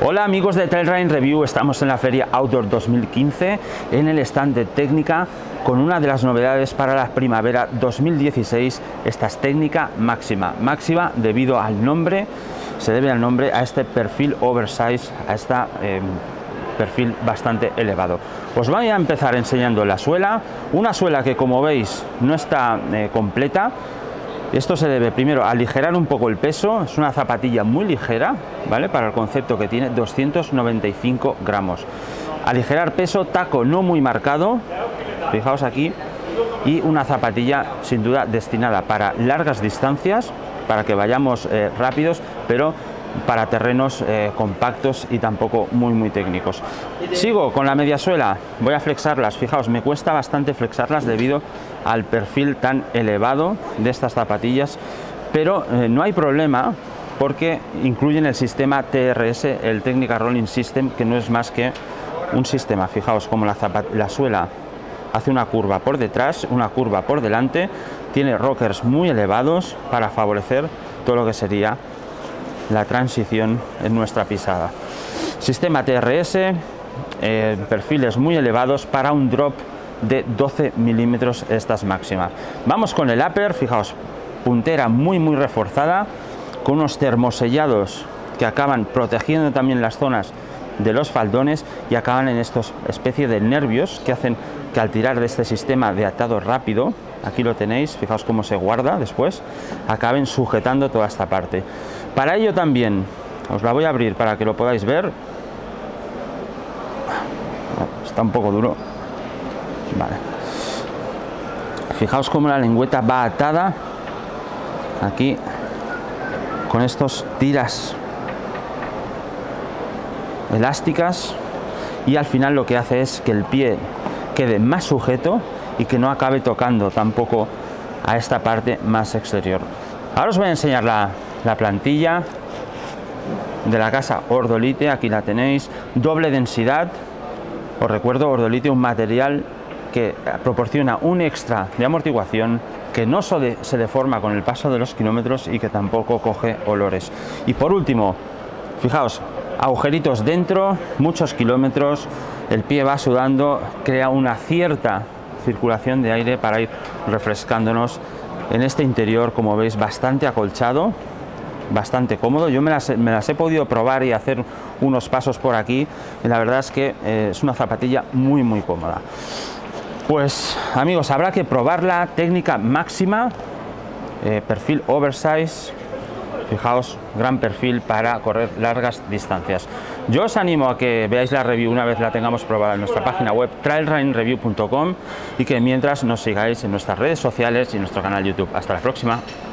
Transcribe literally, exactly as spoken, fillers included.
Hola amigos de Trail Running Review, estamos en la Feria Outdoor dos mil quince en el stand de técnica con una de las novedades para la primavera dos mil dieciséis. Esta es técnica máxima, máxima debido al nombre, se debe al nombre a este perfil oversize, a este eh, perfil bastante elevado. Os voy a empezar enseñando la suela, una suela que como veis no está eh, completa. Esto se debe primero a aligerar un poco el peso, es una zapatilla muy ligera, ¿vale? Para el concepto que tiene, doscientos noventa y cinco gramos. Aligerar peso, taco no muy marcado, fijaos aquí, y una zapatilla sin duda destinada para largas distancias, para que vayamos eh, rápidos, pero para terrenos eh, compactos y tampoco muy muy técnicos. Sigo con la media suela, voy a flexarlas, fijaos, me cuesta bastante flexarlas debido al perfil tan elevado de estas zapatillas, pero eh, no hay problema porque incluyen el sistema T R S, el Technical Rolling System, que no es más que un sistema. Fijaos como la, la suela hace una curva por detrás, una curva por delante, tiene rockers muy elevados para favorecer todo lo que sería la transición en nuestra pisada. Sistema T R S, eh, perfiles muy elevados para un drop de doce milímetros, estas máximas. Vamos con el upper, fijaos, puntera muy muy reforzada, con unos termosellados que acaban protegiendo también las zonas de los faldones y acaban en estos especie de nervios que hacen que al tirar de este sistema de atado rápido, aquí lo tenéis, fijaos cómo se guarda después, acaben sujetando toda esta parte. Para ello también os la voy a abrir para que lo podáis ver. Está un poco duro. Vale. Fijaos cómo la lengüeta va atada aquí con estos tiras elásticas, y al final lo que hace es que el pie quede más sujeto y que no acabe tocando tampoco a esta parte más exterior. Ahora os voy a enseñar la, la plantilla de la casa Ordolite. Aquí la tenéis, doble densidad. Os recuerdo, Ordolite, un material que proporciona un extra de amortiguación, que no se deforma con el paso de los kilómetros y que tampoco coge olores. Y por último, fijaos, agujeritos dentro, muchos kilómetros, el pie va sudando, crea una cierta circulación de aire para ir refrescándonos en este interior, como veis, bastante acolchado, bastante cómodo. Yo me las, me las he podido probar y hacer unos pasos por aquí, y la verdad es que eh, es una zapatilla muy muy cómoda. Pues amigos, habrá que probarla, técnica máxima, eh, perfil oversize. Fijaos, gran perfil para correr largas distancias. Yo os animo a que veáis la review una vez la tengamos probada en nuestra página web trail running review punto com, y que mientras nos sigáis en nuestras redes sociales y en nuestro canal YouTube. Hasta la próxima.